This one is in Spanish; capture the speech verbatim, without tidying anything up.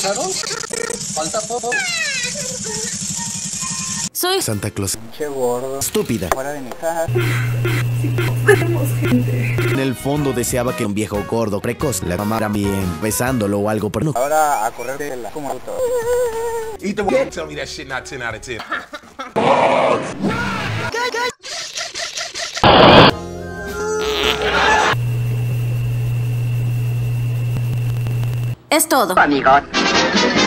¿Escucharon? Falta poco. Soy Santa Claus. Che gordo. Estúpida. Fuera de mi casa. Tenemos gente. En el fondo deseaba que un viejo gordo precoz la amara bien, besándolo o algo, pero no. Ahora a correr de la como auto. Eat the what? Tell me that shit not ten out of ten. es todo. Amigos.